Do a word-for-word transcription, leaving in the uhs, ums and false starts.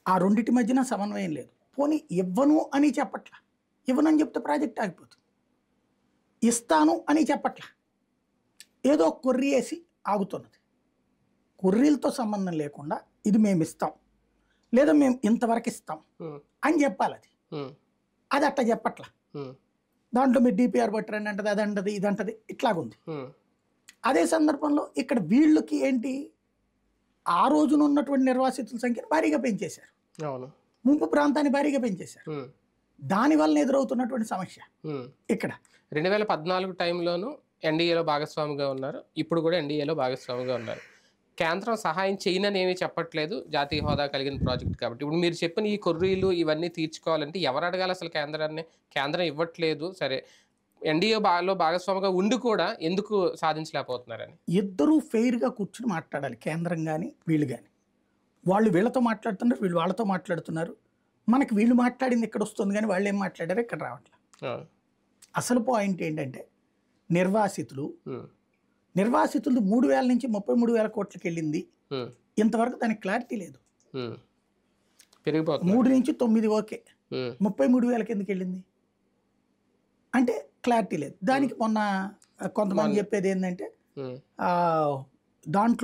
ఆ రెండిటి మధ్యన సమన్వయం లేదు. పోనీ ఇవ్వను అని చెప్పట్లా. ఇవ్వనని చెప్తే ప్రాజెక్ట్ ఆగిపోతుంది. ఇస్తాను అని చెప్పట్లా. ఏదో కొర్రి వేసి ఆగుతున్నది. కొర్రీలతో సంబంధం లేకుండా ఇది మేము ఇస్తాం, లేదా మేము ఇంతవరకు ఇస్తాం అని చెప్పాలి. అది అది అట్లా చెప్పట్లా. దాంట్లో మీరు డిపిఆర్ పట్టరండి అంటది, అది అంటది, ఇది అంటది, ఇట్లాగుంది. అదే సందర్భంలో ఇక్కడ వీళ్ళకి ఏంటి, ఆ రోజున ఉన్నటువంటి నిర్వాసితుల సంఖ్యను భారీగా పెంచేశారు, ముంపు ప్రాంతాన్ని భారీగా పెంచేశారు. దానివల్ల ఎదురవుతున్నటువంటి సమస్య ఇక్కడ. రెండు వేల పద్నాలుగు టైంలోనూ ఎన్డీఏలో భాగస్వామిగా ఉన్నారు, ఇప్పుడు కూడా ఎన్డీఏలో భాగస్వామిగా ఉన్నారు. కేంద్రం సహాయం చేయనని ఏమీ చెప్పట్లేదు, జాతీయ హోదా కలిగిన ప్రాజెక్ట్ కాబట్టి. ఇప్పుడు మీరు చెప్పిన ఈ కొర్రీలు ఇవన్నీ తీర్చుకోవాలంటే ఎవరు అడగాలి అసలు కేంద్రాన్ని? కేంద్రం ఇవ్వట్లేదు, సరే ఎన్డీఏ బాలో భాగస్వామిగా ఉండి కూడా ఎందుకు సాధించలేకపోతున్నారని? ఇద్దరూ ఫెయిర్గా కూర్చుని మాట్లాడాలి, కేంద్రం కానీ వీళ్ళు కానీ. వాళ్ళు వీళ్ళతో మాట్లాడుతున్నారు, వీళ్ళు వాళ్ళతో మాట్లాడుతున్నారు. మనకి వీళ్ళు మాట్లాడింది ఇక్కడ వస్తుంది కానీ వాళ్ళు ఏం మాట్లాడారో ఇక్కడ రావట్లేదు. అసలు పాయింట్ ఏంటంటే నిర్వాసితులు నిర్వాసితులు మూడు వేల నుంచి ముప్పై మూడు వేల కోట్లకి వెళ్ళింది. ఇంతవరకు దానికి క్లారిటీ లేదు. మూడు నుంచి తొమ్మిది ఓకే, ముప్పై మూడు వేలకి ఎందుకు వెళ్ళింది అంటే క్లారిటీ లేదు. దానికి మొన్న కొంతమంది చెప్పేది ఏంటంటే దాంట్లో